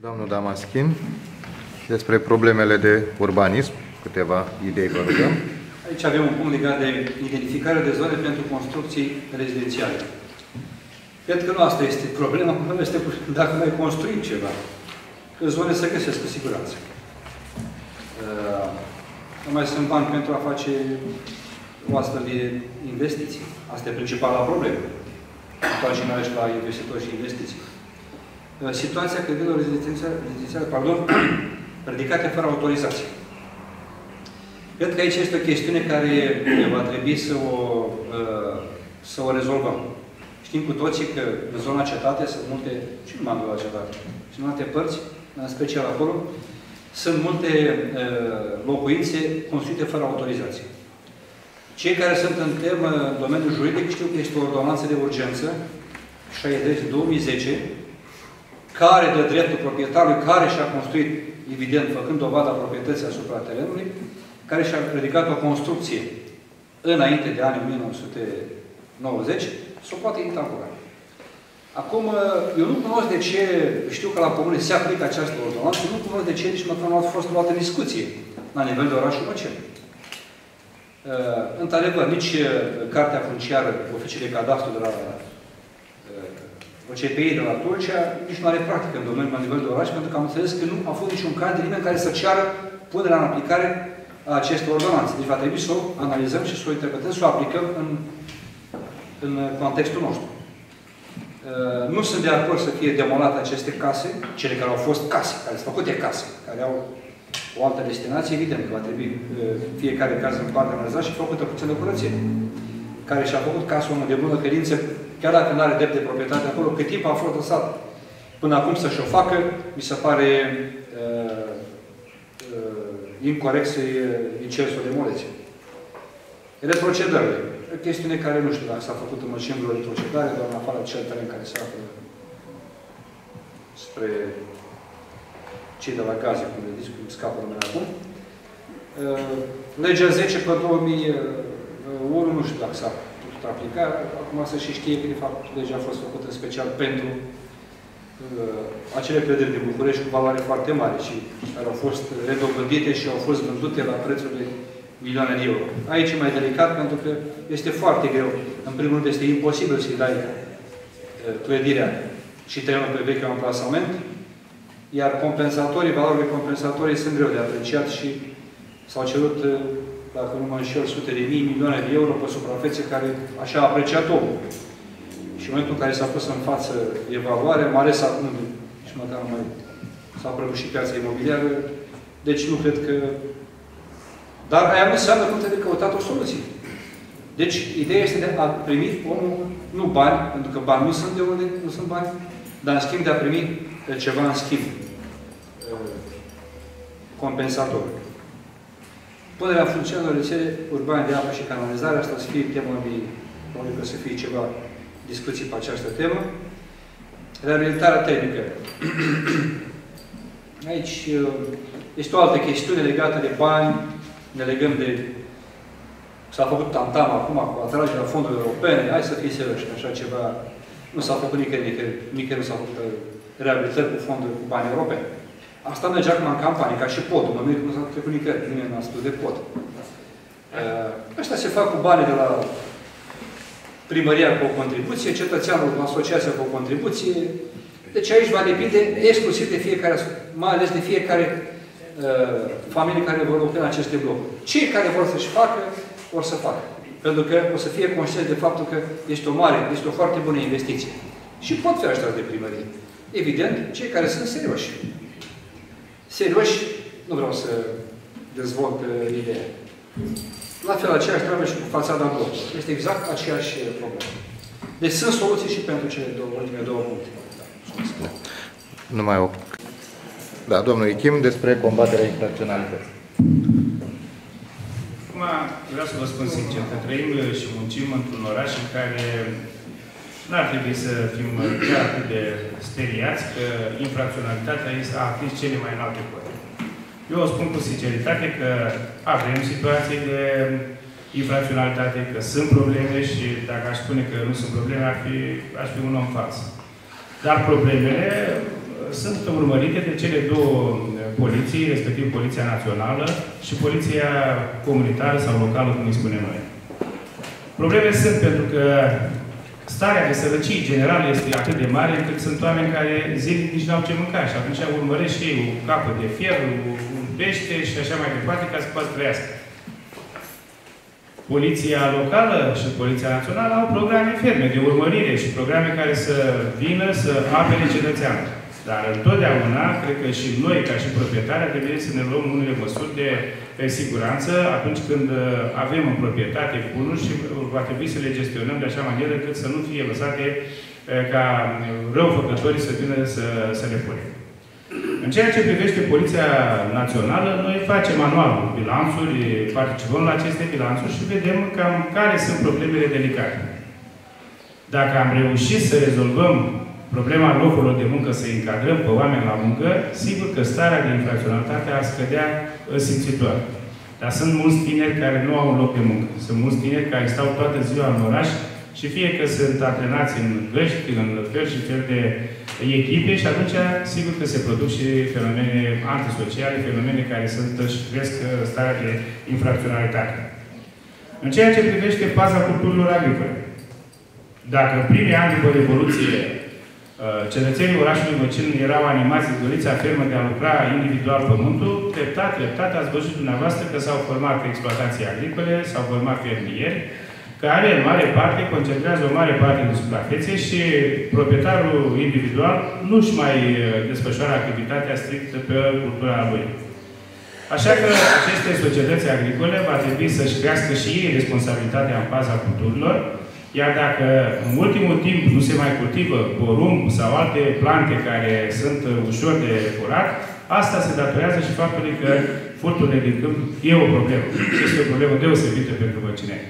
Domnul Damaschin, despre problemele de urbanism, câteva idei vă rugăm. Aici avem un punct legat de identificare de zone pentru construcții rezidențiale. Cred că nu asta este problema. Problema este dacă noi construim ceva, că zone se găsesc cu siguranță. Nu mai sunt bani pentru a face o astfel de investiții. Asta e principala problemă. Întoarcem aici la investitori și investiții. Situația clădirilor rezidențiale, ridicate fără autorizație. Cred că aici este o chestiune care va trebui să o rezolvăm. Știm cu toții că în zona cetate sunt multe, și numai în zona cetate, și în alte părți, în special acolo, sunt multe locuințe construite fără autorizație. Cei care sunt în temă în domeniul juridic știu că este o ordonanță de urgență 60/2010 care dă dreptul proprietarului care și-a construit, evident, făcând dovada proprietății asupra terenului, care și-a ridicat o construcție înainte de anii 1990, să o poate intacula. Acum, eu nu cunosc de ce, știu că la comune se aplică această ordonanță, nu cunosc de ce nici măcar nu a fost luată în discuție la nivel de orașul Măcel. Într-adevăr, nici cartea funciară, oficiile de cadastru de la OCPI de la Tulcea, nici nu are practică în domeniul la nivel de oraș, pentru că am înțeles că nu a fost niciun caz de nimeni care să ceară punerea în aplicare a acestor ordonanțe. Deci va trebui să o analizăm și să o interpretăm, să o aplicăm în contextul nostru. Nu sunt de acord să fie demolate aceste case, cele care au fost case, care sunt făcute case, care au o altă destinație, evident că va trebui fiecare casă în parte analizat și făcută puțin de curățenie. Care și-a făcut casă omul de bună credință, chiar dacă nu are drept de proprietate acolo, cât timp a fost lăsat până acum să-și o facă, mi se pare incorect să-i cer să o demolețe. Retrocedările. O chestiune care nu știu dacă s-a făcut în mășini vreo retrocedare, doar în afară de cel teren care se află spre cei de la gaze, cum le discut, scapă numele acum. Legea 10 pe 2001, nu știu dacă s-a putut aplica. Acum să și știe că, de fapt, legea a fost făcută în special pentru acele clădiri de București cu valoare foarte mare și care au fost redobândite și au fost vândute la prețul de milioane de euro. Aici e mai delicat pentru că este foarte greu. În primul rând este imposibil să-i dai clădirea și terenul pe vechiul amplasament, iar compensatorii, valorile compensatorii sunt greu de apreciat și s-au cerut, dacă nu mă înșel, sute de mii, milioane de euro pe suprafețe care așa a apreciat omul. Și în momentul în care s-a pus în față evaluarea, mai ales acum, și măcar nu mai s-a prăbușit piața imobiliară, deci nu cred că... Dar aia nu înseamnă că trebuie căutat o soluție. Deci, ideea este de a primi omul, nu bani, pentru că bani nu sunt de unde, nu sunt bani, dar în schimb de a primi ceva în schimb compensator. Punerea funcțională rețele urbane de apă și canalizare, asta să fie tema de, probabil că să fie ceva discuții pe această temă. Reabilitarea termică. Aici este o altă chestiune legată de bani, ne legăm de... S-a făcut tamtam acum cu atragerea fondurilor europene, hai să fii serioși, așa ceva... Nu s-a făcut nicăieri nu s-a făcut reabilitări cu fonduri, cu bani europeni. Asta merge acum în campanie, ca și podul. Mă mir că nu s-a trecut nicăieri, nimeni n-a spus de pod. Ăștia se fac cu banii de la primăria cu o contribuție, cetățeanul cu asociația cu o contribuție. Deci aici va depinde exclusiv de fiecare, mai ales de fiecare familie care vor lucra în aceste blocuri. Cei care vor să-și facă, vor să facă. Pentru că o să fie conștienți de faptul că este o mare, este o foarte bună investiție. Și pot fi ajutați de primărie. Evident, cei care sunt serioși. Serioși, nu vreau să dezvolt ideea. La fel, aceeași treabă și cu fațada blocului. Este exact aceeași problemă. Deci sunt soluții și pentru cele ultime două puncte. Numai o... Da, domnul Ichim, despre combaterea infracționalității. Acum, vreau să vă spun sincer, că trăim și muncim într-un oraș în care n-ar trebui să fim chiar atât de speriați că infracționalitatea a atins cele mai înalte cote. Eu o spun cu sinceritate că avem situații de infracționalitate, că sunt probleme și dacă aș spune că nu sunt probleme, aș fi un om fals. Dar problemele sunt urmărite de cele două poliții, respectiv Poliția Națională și Poliția Comunitară sau Locală, cum îi spunem noi. Probleme sunt pentru că starea de sărăcie generală este atât de mare încât sunt oameni care zilnic nici n-au ce mânca și atunci urmăresc și ei o capă de fier, un pește și așa mai departe ca să poată trăiască. Poliția locală și Poliția Națională au programe ferme de urmărire și programe care să vină să apere cetățeanul. Dar întotdeauna, cred că și noi, ca și proprietari, trebuie să ne luăm unele măsuri de siguranță atunci când avem în proprietate bunuri și va trebui să le gestionăm de așa manieră încât să nu fie lăsate ca răufăcătorii să vină să le punem. În ceea ce privește Poliția Națională, noi facem anual bilanțuri, participăm la aceste bilanțuri și vedem cam care sunt problemele delicate. Dacă am reușit să rezolvăm problema locurilor de muncă, să încadrăm pe oameni la muncă, sigur că starea de infracționalitate ar scădea simțitor. Dar sunt mulți tineri care nu au un loc de muncă. Sunt mulți tineri care stau toată ziua în oraș și fie că sunt antrenați în găști, în fel și fel de echipe și atunci, sigur că se produc și fenomene antisociale, fenomene care și cresc starea de infracționalitate. În ceea ce privește paza culturilor agricole, dacă în primii ani după Revoluție cetățenii orașului Măcin erau animați de dorința fermă de a lucra individual pământul, treptat ați văzut dumneavoastră că s-au format exploatații agricole, s-au format fermieri, care în mare parte concentrează o mare parte din suprafețe și proprietarul individual nu-și mai desfășoară activitatea strictă pe cultura lui. Așa că aceste societăți agricole va trebui să-și crească și ei responsabilitatea în baza culturilor, iar dacă în ultimul timp nu se mai cultivă porumb sau alte plante care sunt ușor de furat, asta se datorează și faptului că furturile din câmp e o problemă. Este o problemă deosebită pentru măcineni.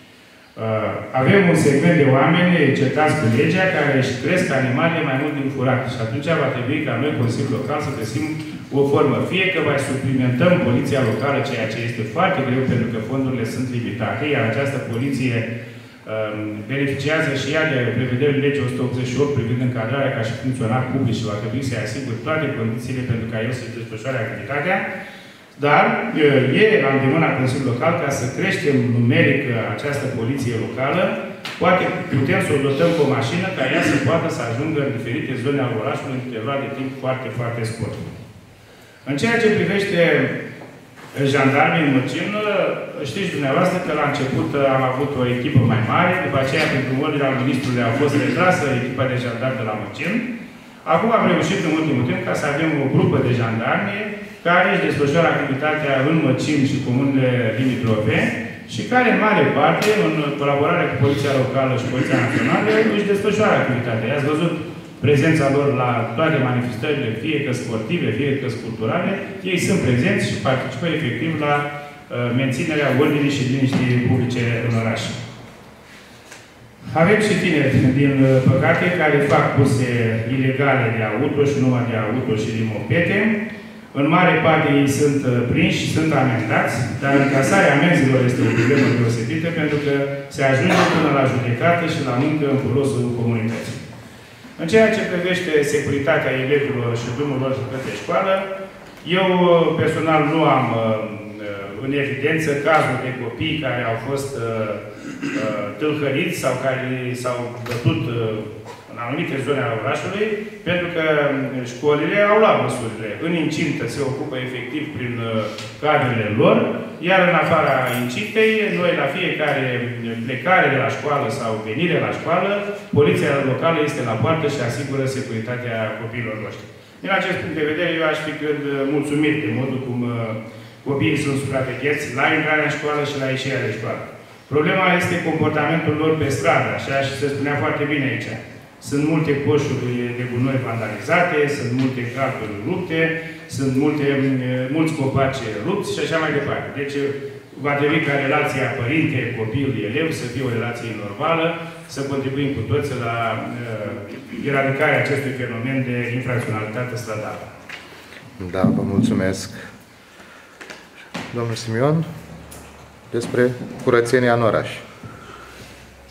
Avem un segment de oameni certați cu legea care își cresc animalele mai mult din furat. Și atunci va trebui ca noi, Consiliul Local, să găsim o formă. Fie că mai suplimentăm poliția locală, ceea ce este foarte greu pentru că fondurile sunt limitate, iar această poliție beneficiază și ea de prevederile legii 188 privind încadrarea ca și funcționar public și va trebui să-i asigure toate condițiile pentru ca el să-și desfășoare activitatea. Dar e la îndemâna Consiliului Local ca să creștem numeric această poliție locală. Poate putem să o dotăm cu o mașină ca ea să poată să ajungă în diferite zone ale orașului în interval de timp foarte, foarte scurt. În ceea ce privește jandarmii în Măcin, știți dumneavoastră că la început am avut o echipă mai mare, după aceea, pentru ordinea al ministrului, a fost retrasă echipa de jandarmi de la Măcin. Acum am reușit în ultimul timp ca să avem o grupă de jandarmi care își desfășoară activitatea în Măcin și comunele limitrofe și care, în mare parte, în colaborare cu Poliția Locală și Poliția Națională, își desfășoară activitatea. I-ați văzut prezența lor la toate manifestările, fie că sportive, fie că culturale, ei sunt prezenți și participă efectiv la menținerea ordinii și liniștii publice în oraș. Avem și tineri, din păcate, care fac curse ilegale de auto și numai de auto și din mopede. În mare parte ei sunt prinși și sunt amendați, dar încasarea amenzilor este o problemă deosebită pentru că se ajunge până la judecată și la muncă în folosul comunității. În ceea ce privește securitatea elevilor și drumul lor către școală, eu personal nu am în evidență cazuri de copii care au fost tâlhăriți sau care s-au bătut în anumite zone ale orașului, pentru că școlile au luat măsurile. În incintă se ocupă efectiv prin cadrele lor, iar în afara incintei, noi la fiecare plecare de la școală sau venire la școală, poliția locală este la poartă și asigură securitatea copiilor noștri. Din acest punct de vedere, eu aș fi mulțumit de modul cum copiii sunt supravegheți la intrarea în școală și la ieșirea de școală. Problema este comportamentul lor pe stradă, așa și se spunea foarte bine aici. Sunt multe coșuri de gunoi vandalizate, sunt multe garduri rupte, sunt mulți copaci rupți și așa mai departe. Deci va trebui ca relația părinte-copil-elev să fie o relație normală, să contribuim cu toții la eradicarea acestui fenomen de infracționalitate stradală. Da, vă mulțumesc. Domnul Simion, despre curățenia în oraș.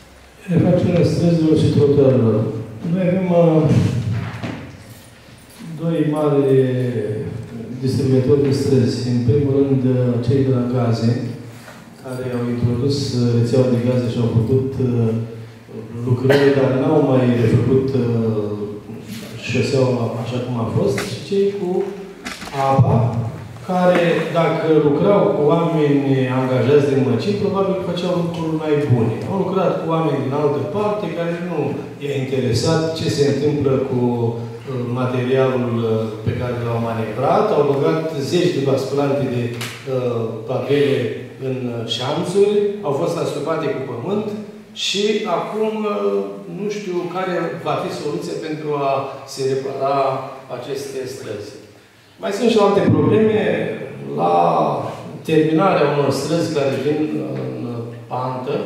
Facerea străzilor și trotuarelor. Noi avem Doi mari distribuitori de străzi. În primul rând, cei de la gaze, care au introdus rețeaua de gaze și au făcut lucrări, dar n-au mai refăcut șoseaua așa cum a fost, și cei cu apa, care, dacă lucrau cu oameni angajați din măcini, probabil făceau lucruri mai bune. Au lucrat cu oameni din altă parte, care nu i-a interesat ce se întâmplă cu materialul pe care l-au manevrat, au băgat zeci de basculante de papele în șanțuri, au fost astupate cu pământ și acum nu știu care va fi soluția pentru a se repara aceste străzi. Mai sunt și alte probleme la terminarea unor străzi care vin în pantă.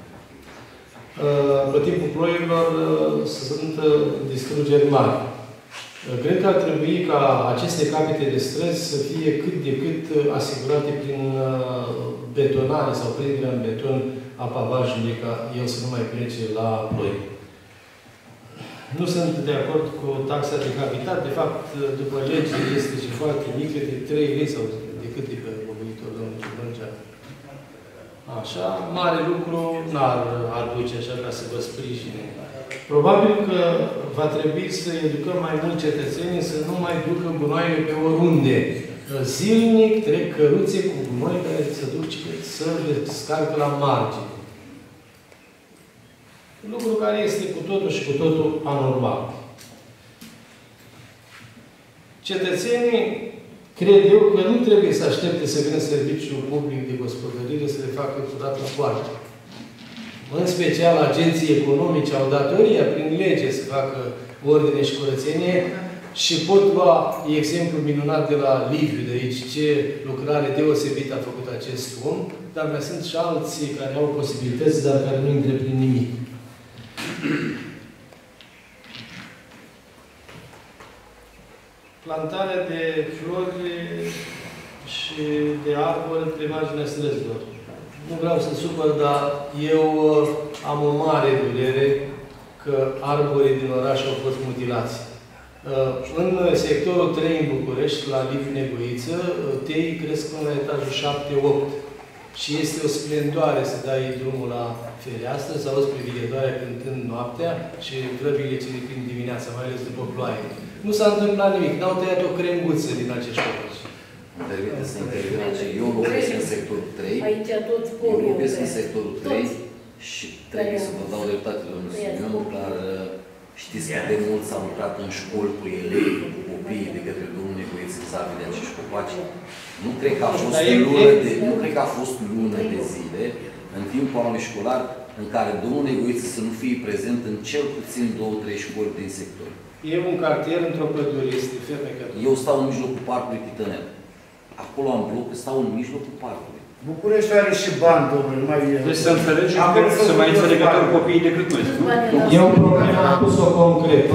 Pe timpul ploilor sunt distrugeri mari. Cred că ar trebui ca aceste capete de străzi să fie cât de cât asigurate prin betonare sau prinderea în beton a pavajului, ca el să nu mai plece la ploi. Nu sunt de acord cu taxa de habitat. De fapt, după lege, este și foarte mică, de 3 lei sau de cât de pe locuitor, domnul Ciubrâncea. Așa, mare lucru n-ar aduce așa ca să vă sprijine. Probabil că va trebui să educăm mai mult cetățenii să nu mai ducă gunoaiele pe oriunde. Zilnic trec căruțe cu gunoi care se duc să le scarcă la margine. Lucru care este cu totul și cu totul anormal. Cetățenii, cred eu, că nu trebuie să aștepte să vină serviciul public de gospodărire să le facă curat la poartă. În special, agenții economice au datoria, prin lege, să facă ordine și curățenie și pot lua exemplu minunat de la Liviu de aici, ce lucrare deosebită a făcut acest om, dar mai sunt și alții care au posibilități, dar care nu întreprind nimic. Plantarea de flori și de arbori pe marginea străzilor. Nu vreau să supăr, dar eu am o mare durere că arborii din oraș au fost mutilați. În sectorul 3 în București, la Liviu Negoiță, teii cresc până la etajul 7-8. Și este o splendoare să dai drumul la fereastră, să auzi privighetoarea cântând noaptea și grăbile ce prin dimineața, mai ales după ploaie. Nu s-a întâmplat nimic. N-au tăiat o crenguță din acești copaci. Permite să intervină. Eu locuiesc în sectorul 3. Eu locuiesc în sectorul 3 și trebuie să vă dau dreptate, domnul Simion, dar știți cât de mult s-a lucrat în școli cu elevi, cu copiii de către domnul Negoiță vis-a-vis de acești copaci. Nu cred că a fost lună de zile în timpul anului școlar în care domnul Negoiță să nu fie prezent în cel puțin 2-3 școli din sector. E un cartier într-o pădure, este fermecat. Eu stau în mijlocul parcului Titănel. Acolo am bloc, stau în mijlocul parcului. București are și bani, domnule, mai... Deci să înțelegem să mai înțelegători copiii decât noi. Eu problemă am pus-o concret.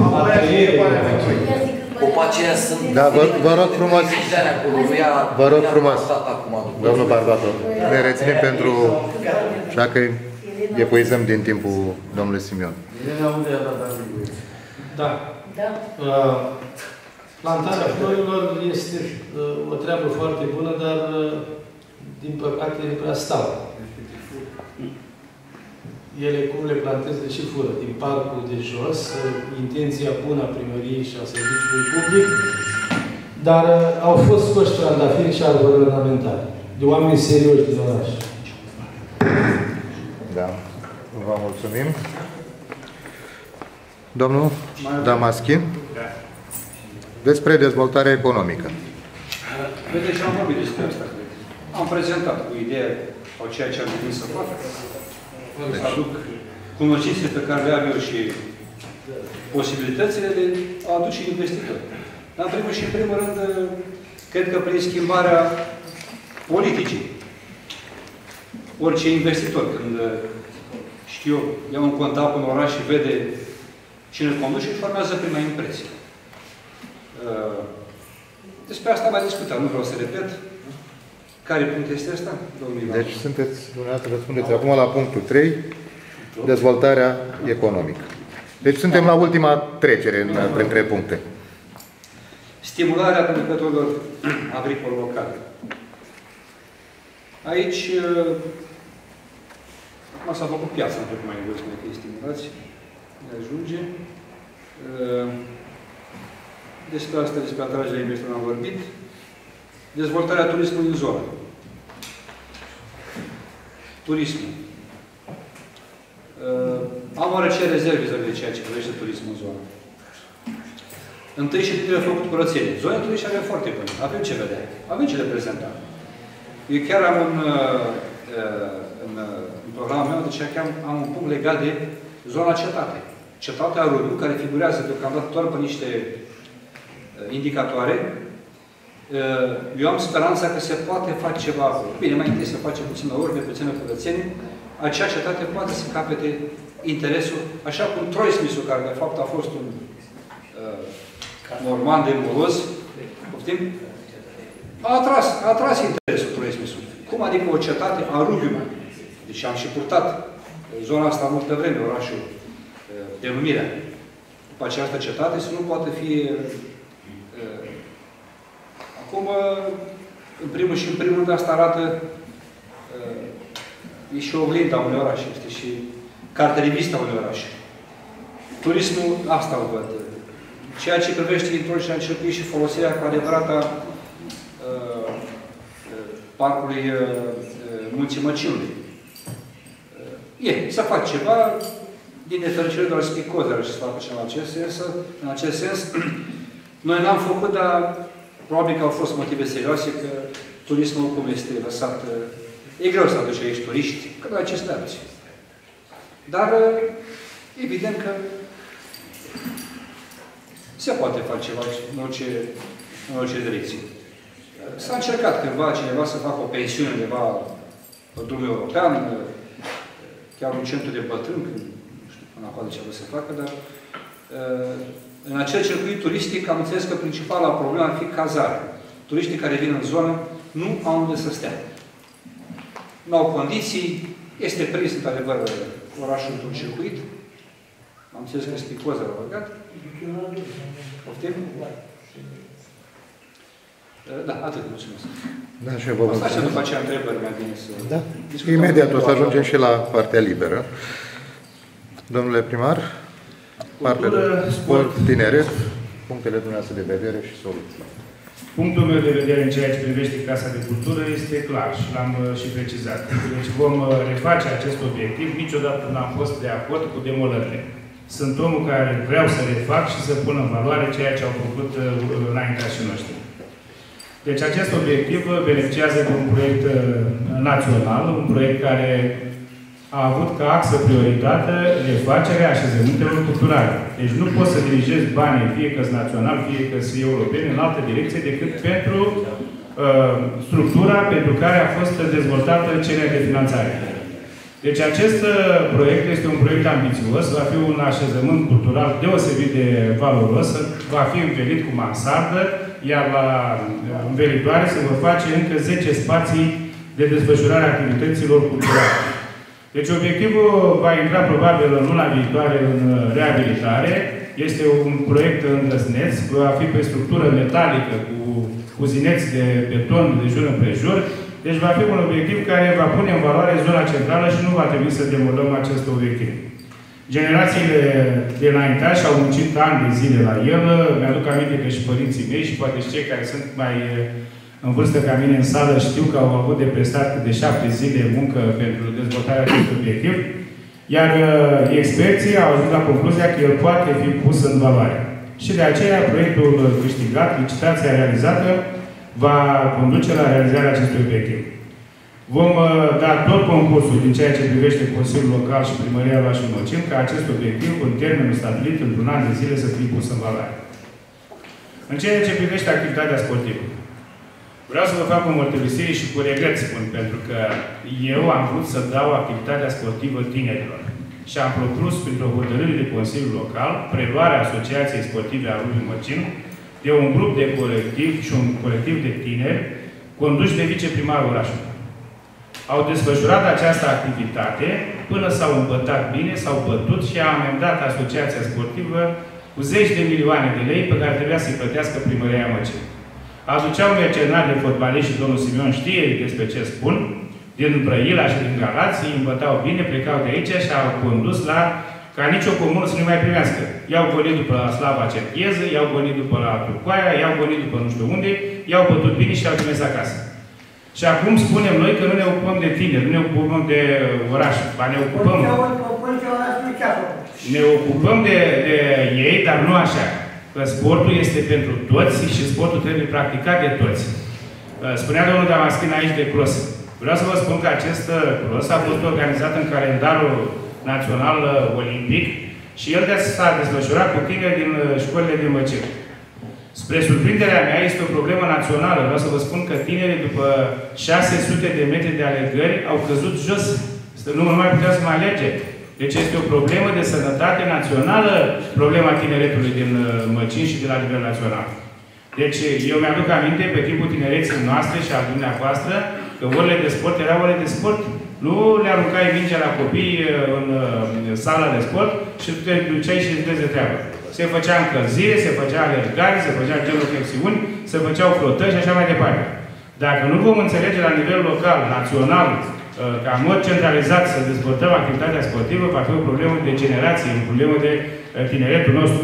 Copacii aia sunt... Da, vă rog frumos. Vă rog frumos. Domnul Barbato, ne reținem pentru... Așa că epuizăm din timpul domnului Simion. Da. Plantarea florilor este o treabă foarte bună, dar din păcate nu prea stau. Ele, cum le planteze, și fură din parcul de jos, intenția bună a primăriei și a serviciului public, dar au fost scoși trandafiri și arbori ornamentale, de oameni serioși din oraș. Da. Vă mulțumim. Domnul Damaschi? Despre dezvoltarea economică. Vedeți, am vorbit despre asta. Am prezentat cu ideea sau ceea ce am venit să fac. Să aduc cunoștințele pe care le am eu și posibilitățile de a aduce investitori. Dar în primul și în primul rând, cred că prin schimbarea politicii, orice investitor, când știu eu, ia un contact în oraș și vede cine îl conduce, își formează prima impresie. Despre asta mai discutam, nu vreau să repet. Care punct este asta, domnul Ivan? Deci sunteți, dumneavoastră, răspundeți acum la punctul 3, dezvoltarea economică. Deci suntem la ultima trecere printre puncte. Stimularea producătorilor agricoli locale. Aici acum s-a făcut piața un pic mai jos, mai fie stimulați, ne ajunge. Despre asta, despre atragerea investițiilor am vorbit. Dezvoltarea turismului în zonă. Turismul. Am oarece rezerve de ceea ce privește turismul în zonă. Întâi și trebuie făcut curățenie. Zone turistice avem foarte bune. Avem ce vedea. Avem ce de prezentat. Eu chiar am în programul meu, deci am un punct legat de zona cetate. Cetatea Rubiu, care figurează deocamdată doar pe niște indicatoare. Eu am speranța că se poate face ceva. Bine, mai întâi se face puțină ordine, puțină curățenie. Acea cetate poate să capete interesul, așa cum Troismisul, care de fapt a fost un norman de molos, poftim? A atras interesul Troismisul. Cum adică o cetate a Rubiului? Deci am și purtat zona asta multă vreme, orașul, denumirea. După această cetate să nu poate fi acum, în primul și în primul rând, asta arată e și oglinda unui oraș, este și carte revistă a unui oraș. Turismul, asta o văd. Ceea ce privește introducerea început și folosirea cu adevărat a parcului Munții Măciunului. Să fac ceva, din nefericire doar Spicoza și să facă ceva în acest sens. Noi n-am făcut, dar probabil că au fost motive serioase, că turismul cum este lăsat. E greu să aduci aici turiști, că nu aceste alții. Dar, evident că se poate face ceva în orice direcție. S-a încercat cândva cineva să facă o pensiune undeva pe drumul european, chiar un centru de bătrân, nu știu până acolo ce vreau să facă, dar în acel circuit turistic am înțeles că principala problemă ar fi cazarea. Turiștii care vin în zonă nu au unde să stea. Nu au condiții, este prins, într-adevăr, orașul într-un circuit. Am înțeles că Spicoza l-a băgat. Poftim? Da, atât, mulțumesc. Da, și eu vă mulțumesc. Așa după aceea întrebări mai bine să... Da. Imediat o să ajungem și la partea liberă. Domnule primar, partea de sport, tineret, punctele dumneavoastră de vedere și soluții. Punctul meu de vedere în ceea ce privește Casa de Cultură este clar și l-am și precizat. Deci vom reface acest obiectiv. Niciodată n-am fost de acord cu demolările. Sunt omul care vreau să refac și să pun în valoare ceea ce au făcut înaintașii noștri. Deci acest obiectiv beneficiază de un proiect național, un proiect care a avut ca axă prioritate refacerea așezămintelor culturale. Deci nu poți să dirigezi banii, fie că-s național, fie că-s europeni, în altă direcție decât pentru structura pentru care a fost dezvoltată cererea de finanțare. Deci acest proiect este un proiect ambițios, va fi un așezământ cultural deosebit de valoros, va fi învelit cu mansardă, iar la învelitoare se vor face încă 10 spații de desfășurare a activităților culturale. Deci obiectivul va intra probabil în luna viitoare în reabilitare. Este un proiect îndrăzneț, va fi pe structură metalică cu zineți de beton de jur împrejur. Deci va fi un obiectiv care va pune în valoare zona centrală și nu va trebui să demolăm acest obiectiv. Generațiile de înaintași au muncit ani de zile la el. Mi-aduc aminte că și părinții mei și poate și cei care sunt mai în vârstă ca mine în sală știu că au avut de prestat de 7 zile muncă pentru dezvoltarea acestui obiectiv. Iar experții au ajuns la concluzia că el poate fi pus în valoare. Și de aceea proiectul câștigat, licitația realizată, va conduce la realizarea acestui obiectiv. Vom da tot concursul din ceea ce privește Consiliul Local și Primăria Orașului Măcin ca acest obiectiv, în termenul stabilit, într-un an de zile, să fie pus în valoare. În ceea ce privește activitatea sportivă, vreau să vă fac o mărturisire și cu regret spun, pentru că eu am vrut să dau activitatea sportivă tinerilor. Și am propus, printr-o hotărâre de Consiliul Local, preluarea Asociației Sportive a Râului Măcin de un grup de colectiv și un colectiv de tineri conduși de viceprimarul orașului. Au desfășurat această activitate până s-au îmbătat bine, s-au bătut și a amendat Asociația Sportivă cu cu zeci de milioane de lei pe care trebuia să-i plătească primăria Măcin. Aduceau mercenari de fotbaliști și domnul Simion știe despre ce spun, din Brăila și din Galați, îi îmbătau bine, plecau de aici și au condus la ca nicio comună să nu mai primească. I-au gonit după la Slava Cercheză, i-au gonit după la Turcoaia, i-au gonit după nu știu unde, i-au bătut bine și i-au trimis acasă. Și acum spunem noi că nu ne ocupăm de tineri, nu ne ocupăm de oraș, ba ne ocupăm... Ne ocupăm de ei, dar nu așa. Că sportul este pentru toți și sportul trebuie practicat de toți. Spunea domnul Damaschin aici de cross. Vreau să vă spun că acest cross a fost organizat în calendarul național olimpic și el s-a desfășurat cu tineri din școlile de Măcin. Spre surprinderea mea, este o problemă națională. Vreau să vă spun că tinerii, după 600 de metri de alergări, au căzut jos. Nu mai puteau să mai alerge. Deci este o problemă de sănătate națională, problema tineretului din Măcin și de la nivel național. Deci, eu mi-aduc aminte, pe timpul tinereții noastre și al dumneavoastră, că orele de sport erau ore de sport. Nu le aruncai mingea la copii în sala de sport și tu te duceai și îți vezi de treabă. Se făcea încălzire, se făcea alergare, se făcea genoflexiuni, se făceau flotări și așa mai departe. Dacă nu vom înțelege la nivel local, național, ca în mod centralizat să dezvoltăm activitatea sportivă, va fi o problemă de generație, o problemă de tineretul nostru.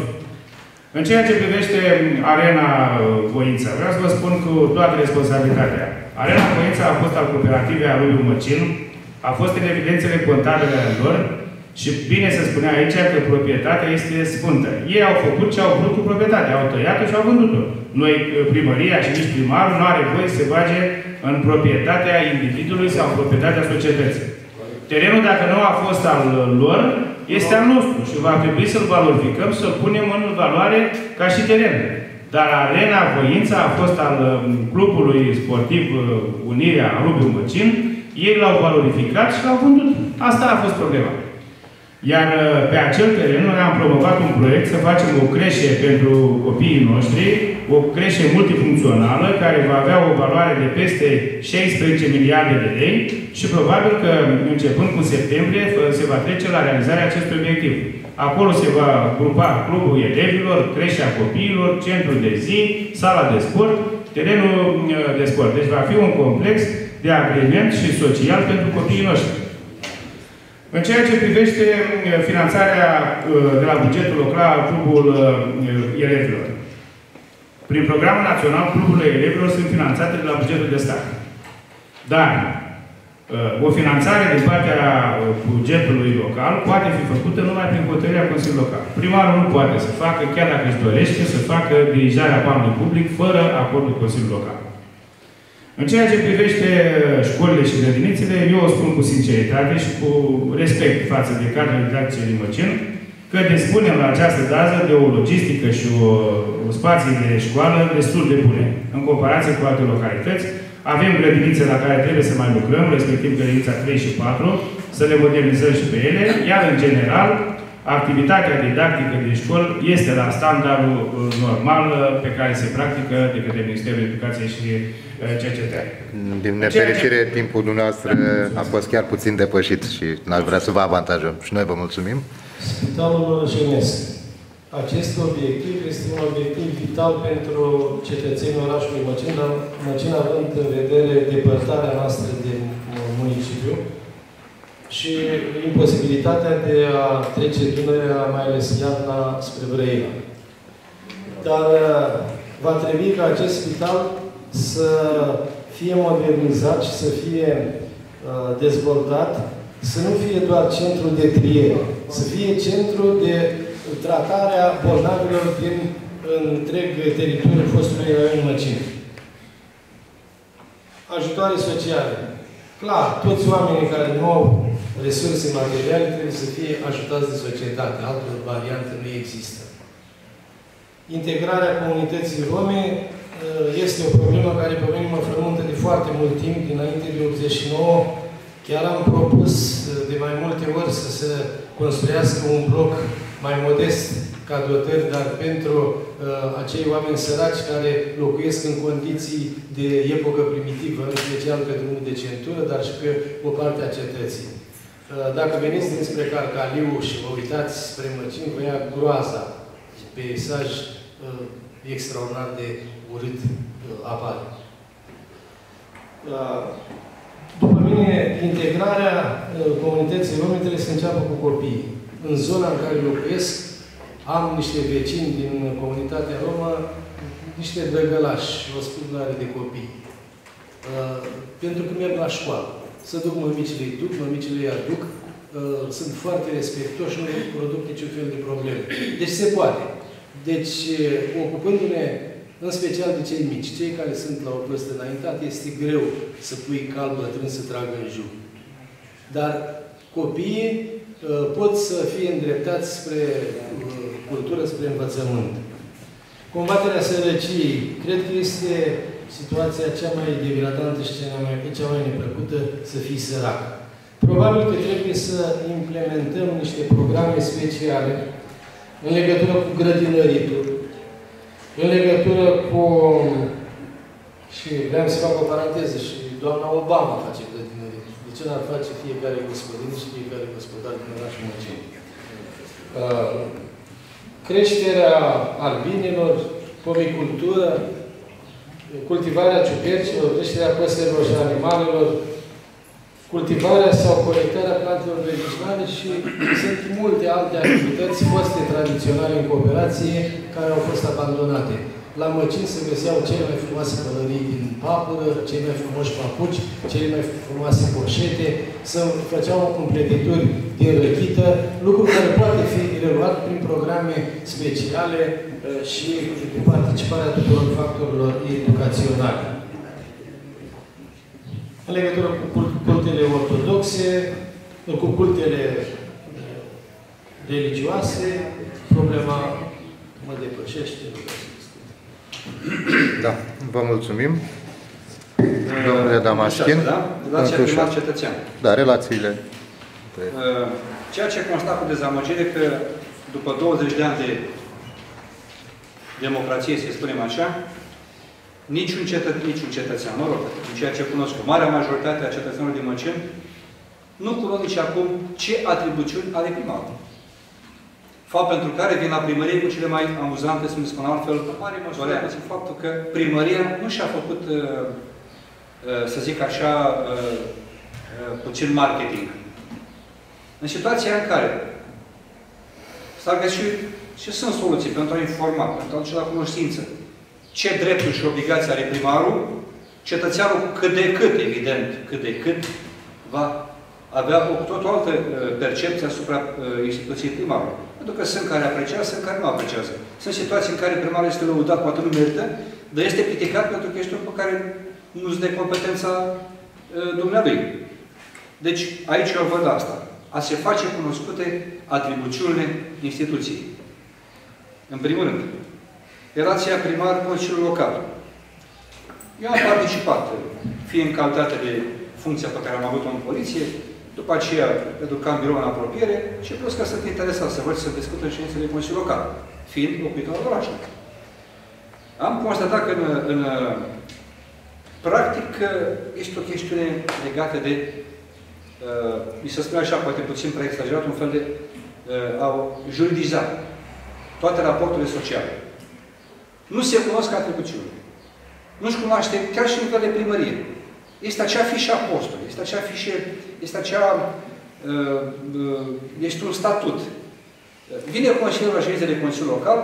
În ceea ce privește Arena Voința, vreau să vă spun cu toată responsabilitatea. Arena Voința a fost al cooperativei a lui Măcin, a fost în evidențele contabile ale lor și bine se spunea aici că proprietatea este sfântă. Ei au făcut ce au vrut cu proprietatea, au tăiat-o și au vândut-o. Noi, primăria și nici primarul, nu are voie să se bage în proprietatea individului sau în proprietatea societății. Terenul, dacă nu a fost al lor, este al nostru și va trebui să-l valorificăm, să-l punem în valoare ca și teren. Dar Arena Voința a fost al clubului sportiv Unirea Rubiu Măcin, ei l-au valorificat și l-au vândut. Asta a fost problema. Iar pe acel teren noi am promovat un proiect să facem o creșe pentru copiii noștri, o creșe multifuncțională, care va avea o valoare de peste 16 miliarde de lei și probabil că începând cu septembrie se va trece la realizarea acestui obiectiv. Acolo se va grupa clubul elevilor, creșea copiilor, centrul de zi, sala de sport, terenul de sport. Deci va fi un complex de agrement și social pentru copiii noștri. În ceea ce privește finanțarea de la bugetul local al clubul elevilor. Prin programul național, cluburile elevilor sunt finanțate de la bugetul de stat. Dar o finanțare din partea bugetului local poate fi făcută numai prin hotărârea Consiliului Local. Primarul nu poate să facă, chiar dacă își dorește, să facă dirijarea banului public fără acordul Consiliului Local. În ceea ce privește școlile și grădinițele, eu o spun cu sinceritate și cu respect față de cadrul didactice din Măcin, că dispunem la această dată de o logistică și o spații de școală destul de bune, în comparație cu alte localități. Avem grădinițe la care trebuie să mai lucrăm, respectiv grădinița 3 și 4, să le modernizăm și pe ele, iar în general, activitatea didactică din școli este la standardul normal pe care se practică de către Ministerul Educației și Cercetare. Din nefericire, timpul dumneavoastră a fost chiar puțin depășit și n-aș vrea să vă avantajăm. Și noi vă mulțumim. Spitalul Jenesc. Acest obiectiv este un obiectiv vital pentru cetățenii orașului Măcin, dar Măcin având în vedere depărtarea noastră din municipiu și imposibilitatea de a trece Dunărea, mai ales iarna, spre Brăila. Dar va trebui ca acest spital să fie modernizat și să fie dezvoltat, să nu fie doar centru de triere, să fie centru de tratarea bolnavilor din întreg teritoriul fostului raion Măcin. Ajutoare sociale. Clar, toți oamenii care nu au resurse materiale trebuie să fie ajutați de societate. Altă variantă nu există. Integrarea comunității rome este o problemă care pe mine mă frământă de foarte mult timp, dinainte de 89. Chiar am propus de mai multe ori să se construiască un bloc mai modest ca dotări, dar pentru acei oameni săraci care locuiesc în condiții de epocă primitivă, în special pe drumul de centură, dar și pe o parte a cetății. Dacă veniți dinspre Carcaliu și vă uitați spre Măcin, vă ia groaza peisaj extraordinar de urât apare. După mine, integrarea comunității rome trebuie să înceapă cu copiii. În zona în care locuiesc, am niște vecini din comunitatea romă, niște drăgălași, o spânare de copii. Pentru că merg la școală. Să duc mămicile, îi duc, mămicile îi aduc, sunt foarte respectoși, nu produc niciun fel de probleme. Deci se poate. Deci, ocupându-ne în special de cei mici, cei care sunt la o vârstă înaintată, este greu să pui cal bătrân să tragă în jur. Dar copiii pot să fie îndreptați spre cultură, spre învățământ. Combaterea sărăciei, cred că este situația cea mai degradantă și cea mai neplăcută să fii sărac. Probabil că trebuie să implementăm niște programe speciale în legătură cu grădinăritul, în legătură cu... Și vreau să fac o paranteză, și doamna Obama face grădinărit. De ce n-ar face fiecare gospodin și fiecare gospodar din orașul Măceni? Creșterea albinelor, pomicultură, cultivarea ciupercilor, creșterea păsărilor și animalelor, cultivarea sau colectarea plantelor medicinale și sunt multe alte activități foste tradiționale în cooperație care au fost abandonate. La Măcini se găseau cele mai frumoase pălării din papură, cei mai frumoși papuci, cele mai frumoase poșete, se făceau împletituri din răchită, lucru care poate fi reluat prin programe speciale și de participarea tuturor factorilor educaționale. În legătură cu cultele ortodoxe, cu cultele religioase, problema mă depășește. Da, vă mulțumim. Domnule Damaschin. Da? Relația primar-cetățean. Da, relațiile. Ceea ce constat cu dezamăgire că după 20 de ani de democrație, să spunem așa, niciun cetățean, mă rog, în ceea ce cunosc, marea majoritate a cetățenilor din Măceni, nu cunosc nici acum ce atribuțiuni are primarul. Fapt pentru care vin la primărie cu cele mai amuzante, să mi spun altfel, mare măsură, faptul că primăria nu și-a făcut, să zic așa, puțin marketing. În situația în care s-ar găsi și sunt soluții pentru a informa, pentru a duce la cunoștință ce drepturi și obligații are primarul, cetățeanul cât de cât, evident, cât de cât, va avea o totul altă percepție asupra instituției primarului. Pentru că sunt care apreciază, sunt care nu apreciază. Sunt situații în care primarul este lăudat, poate nu merită, dar este criticat pentru chestiuni pe care nu-ți dă competența dumnealui. Deci, aici eu văd asta. A se face cunoscute atribuțiunile instituției. În primul rând, relația primar-Consiliul Local. Eu am participat, fie în calitate de funcția pe care am avut-o în poliție, după aceea, pentru că am birou în apropiere, și plus că sunt interesat să văd să discut în ședințele de Consiliul Local, fiind locuitor al orașului. Am constatat că în practic este o chestiune legată de, mi se spune așa, poate puțin prea exagerat, un fel de au juridizat toate raporturile sociale. Nu se cunosc atribuțiuni. Nu-și cunoaște chiar și în nivel de primărie. Este acea fișă a postului, este acea fișă, este un statut. Vine Consiliul la ședințe de Consiliul Local,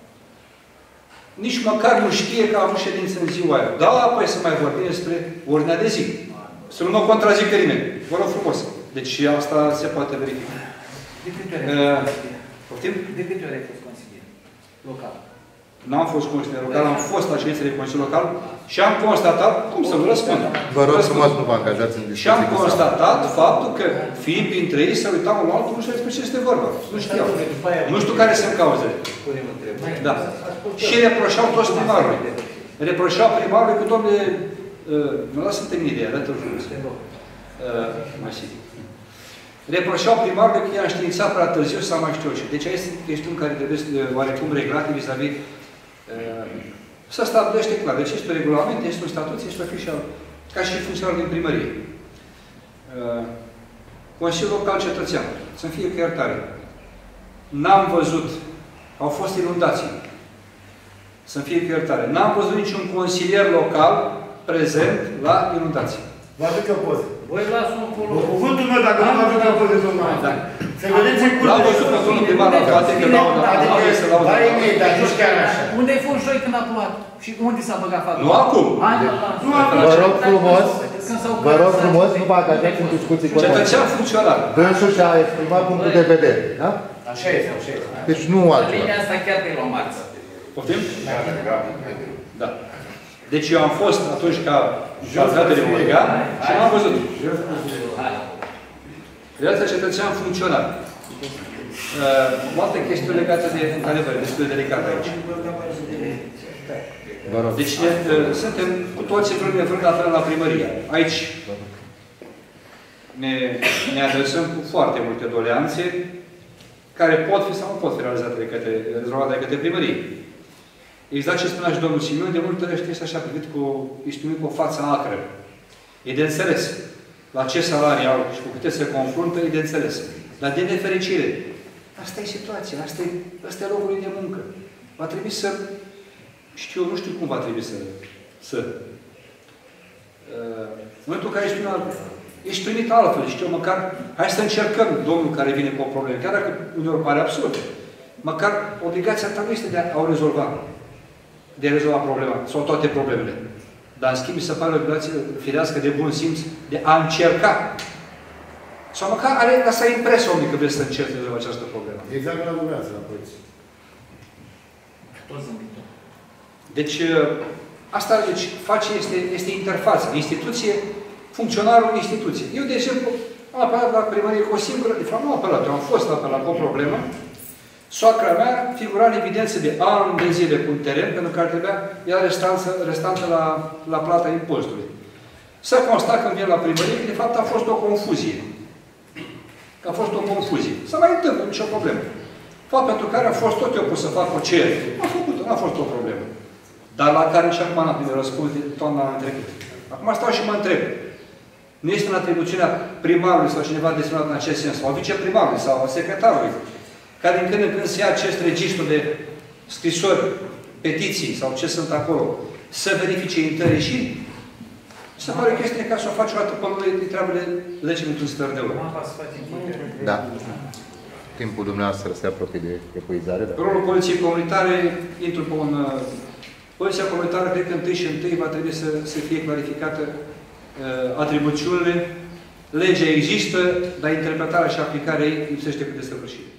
nici măcar nu știe că a avut ședință în ziua aia. Da, apoi să mai vorbim despre ordinea de zi. Să nu mă contrazică nimeni. Vă rog frumos. Deci asta se poate verifica. De câte ori ai fost consilier local? N-am fost consilier local, am fost la ședințele de Consiliul Local și am constatat, cum să vă răspund? Vă rog frumos, nu vă angajați în discuții. Și am constatat faptul că, fiind printre ei, se uitau unul altul, nu știu despre ce este vorba. Nu știau. Nu știu care sunt cauzele. Da. Și reproșau toți primarului. Reproșau primarului cu domnule... Nu lasă să termin ideea, arată-l frumos. Mai sigur. Reproșau primarului că i-a înștiințat prea târziu sau mai știu ce. Deci aici sunt chestiuni care trebuie oarecum reglate vis-a-vis să stabilește clar. Deci este un regulament, este un statut, este o fișă ca și funcționar din primărie. Consiliul Local Cetățean. Să-mi fie cu iertare. N-am văzut au fost inundații. Să-mi fie cu iertare. N-am văzut niciun consilier local prezent la inundații. Vă aduc eu poze. Voi lasă un acolo. Cuvântul meu, dacă nu vă aduc eu poze, domnul. Să vedeți în curte. L-am văzut pe domnul primar la toate, că l-au Baie mei, dar nici chiar așa. Unde ai fost joi când a plouat? Și unde s-a băgat fata? Nu acum. Vă rog frumos, nu vă agajați în discuții cu noi. Cetățean funcționar. Dânsul și-a exprimat punctul de vedere. Da? Așa este, așa este. Deci nu altceva. Linia asta chiar te-ai luat marță. Poftim? Da. Deci eu am fost atunci ca judecător organ și am văzut. Viața cetățean funcționar. O altă chestie legată de, într-adevăr, destul de delicată aici. Deci suntem cu toții vrând la primărie. Aici ne adresăm cu foarte multe doleanțe care pot fi sau nu pot fi rezolvate de către primărie. Exact ce spunea și domnul Simion, de multe ori este așa privit cu o față acră. E de înțeles. La ce salarii au și cu câte se confruntă, e de înțeles. Dar de nefericire, asta e situația, asta e locul de muncă. Va trebui să, nu știu cum va trebui să în momentul în care ești primit altfel, măcar, hai să încercăm domnul care vine cu o problemă, chiar dacă uneori pare absurd, măcar obligația ta nu este de a o rezolva. De a rezolva problema, sau toate problemele. Dar, în schimb, mi se pare o obligație firească de bun simț de a încerca. Sau măcar asta e impresia omului că vrei să încerci de rezolva această problemă. Exact la dumneavoastră, la poliție. Deci, asta face, este interfața. Instituție, funcționarul instituție. Eu, de exemplu, am apelat la primărie cu o singură, de fapt nu am apelat, eu am fost apelat cu o problemă. Soacra mea figura în evidență de ani de zile cu un teren, pentru că trebuia ea restantă la plata impozitului. Să constat când vine la primărie că de fapt a fost o confuzie. Că a fost o confuzie. Să mai întâmplă, nicio problemă. Fapt pentru care a fost tot eu pus să fac o cerere. Am făcut-o, n-a fost o problemă. Dar la care și acum n-am primit răspuns de toamna anul trecut. Acum stau și mă întreb. Nu este în atribuțiunea primarului sau cineva desemnat în acest sens, sau viceprimarului sau secretarului, care din când în când se ia acest registru de scrisori, petiții sau ce sunt acolo, să verifice intrări și se pare că este ca să o faci o dată până îi treabă de 10 minute în stări de oră. Da. Timpul dumneavoastră se apropie de epuizare. Da. Rolul poliției comunitare, intru pe un... Poliția comunitară, cred că întâi va trebui să fie clarificată atribuțiunile. Legea există, dar interpretarea și aplicarea ei lipsește cu desăvârșire.